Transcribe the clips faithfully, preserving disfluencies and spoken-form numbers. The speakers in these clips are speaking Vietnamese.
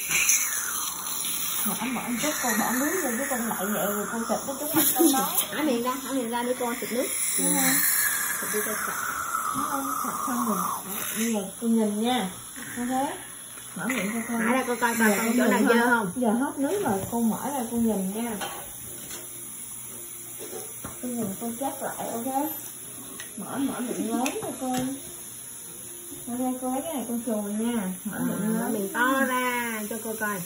Mở mở một chút cô bỏ nước vô cái con lại vậy rồi cô xịt nó chút mắt con đó. Hả miệng ra, hả miệng ra để cô xịt nước. Đúng không? Xịt đi cho sạch. Đúng không? Sạch xong rồi. Bây giờ cô nhìn nha. Như thế. Mở miệng cho con. Hả ra cô coi coi con chỗ nào dơ không? Giờ hết nước rồi cô mở ra cô nhìn nha. Cô nhìn cô chắc lại ok. Mở mở miệng lớn cho cô. Ok cô lấy cái này cô chùi nha. Mở miệng À, lớn. miệng to ra cho cô coi.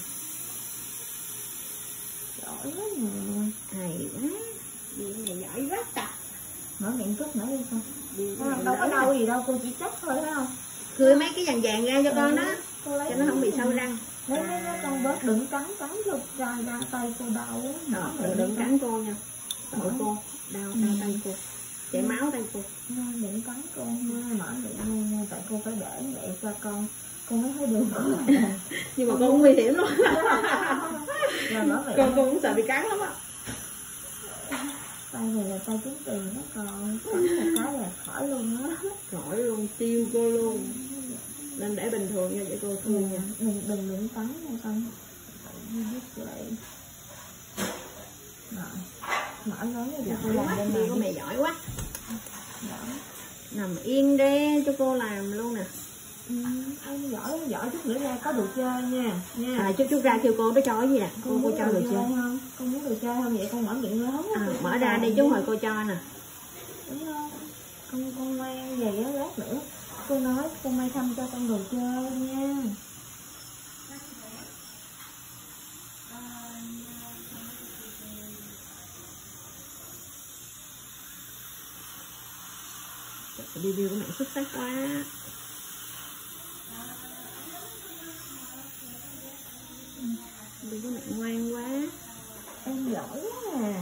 Giỏi quá nè. Hay quá. Miệng này giỏi quá ta. Mở miệng chút nữa đi con. Không, đâu có đâu gì đâu, cô chỉ chắc thôi phải không? Cười mấy cái vàng vàng ra cho con đó. Cô lấy cho nó không bị sâu răng. Lấy mấy cái con bớt đừng cắn cắn vô ra ra tay cô đau á. Đừng, đừng cắn cô nha. Sợ cô đau đau tay cô. Chảy máu tay cô. Đừng cắn cô nha, mở miệng nha, tại cô phải để vậy cho con con mới thấy đường. Nhưng mà con cũng nguy hiểm luôn. Rồi mở miệng. Con con cũng sợ bị cắn lắm á. Tay này là tay kiếm tiền đó con, cắn một cái là khỏi luôn á. Khỏi luôn, tiêu cô luôn. Nên để bình thường nha, để cô thương nha. Đừng đừng đừng cắn nha con. Biết vậy. Rồi. Mở lớn cho cô làm bên này. Của mẹ giỏi quá. Đó. Nằm yên đi cho cô làm luôn nè. Ừ, em giỏi giỏi chút nữa ra có đồ chơi nha nha. À, chút chút ra kêu cô nó cho cái gì nè. Cô Con cô cho đồ chơi không? Con muốn đồ chơi không vậy con mở miệng lớn. À, mở ra đi chú hồi cô cho nè. Đúng không? Con con mang về á lát nữa. Cô nói con may thăm cho con đồ chơi nha. Review của mẹ xuất sắc quá. Review của mẹ ngoan quá. Em giỏi quá à.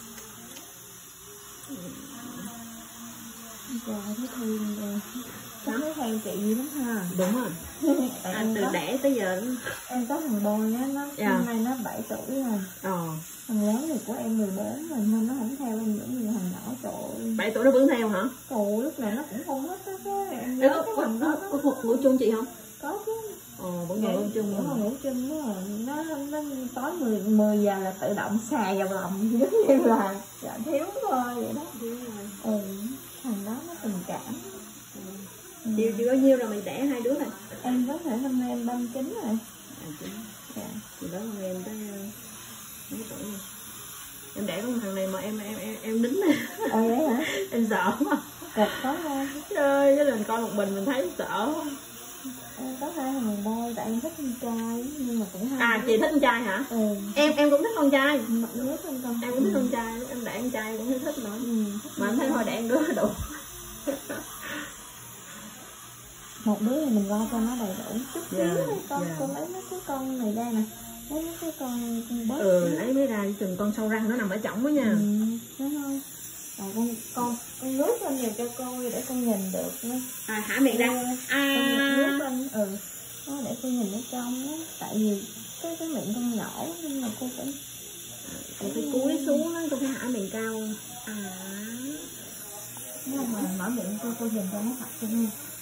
Trời thấy thương rồi. Cháu thấy theo chị dữ lắm ha. Đúng rồi. À, từ đẻ tới giờ đó. Em có thằng bôi á, nó dạ. Hôm nay nó bảy tuổi rồi. Ờ. Thằng lớn thì của em mười bốn rồi nên nó không theo em nữa như thằng nhỏ trời. bảy tuổi nó vẫn theo hả? Trời lúc này nó cũng không hết á. Em nhớ cái thằng đó. Có có ngủ chung chị không? Có chứ. Ờ, vẫn ngồi ngủ chung. Vẫn ngủ chung đó. Nó nó tối mười mười giờ là tự động xà vào lòng giống như là dạ, thiếu thôi vậy đó. Ừ, thằng đó nó tình cảm. Ừ. Chiều chưa bao nhiêu rồi mày đẻ hai đứa này? Em có thể năm nay em ba mươi chín rồi. À, chín. Dạ. Thì đó là em tới mấy tuổi rồi. Em đẻ con thằng này mà em em em em nín nè. Ờ vậy hả? Em sợ quá. Cực có không? Trời ơi, lần con một mình mình thấy sợ. Em có hai thằng bôi tại em thích con trai nhưng mà cũng hai. À chị thích con trai hả? Ừ. Em em cũng thích con trai. Mặt nhớ con con. Em cũng thích con trai, em đẻ con trai cũng thích nữa. Ừ. Mà em thấy thôi đẻ đứa đủ. Một đứa thì mình lo cho nó đầy đủ chút xíu Yeah, thôi con. yeah. Con lấy mấy cái con này ra nè. Lấy mấy cái con con bớt. Ừ, lấy mấy ra chừng con sâu răng nó nằm ở trỏng quá nha. Ừ, đúng không? Rồi con con con nước lên nhiều cho cô để con nhìn được nữa. À hả miệng ra. À Con nước lên ừ. Đó, để cô nhìn ở trong á, tại vì cái cái miệng con nhỏ nhưng mà cô phải cô phải cúi xuống á, cô phải hả miệng cao. À. Nếu mà mở miệng cô cô nhìn cho nó thật cho nha.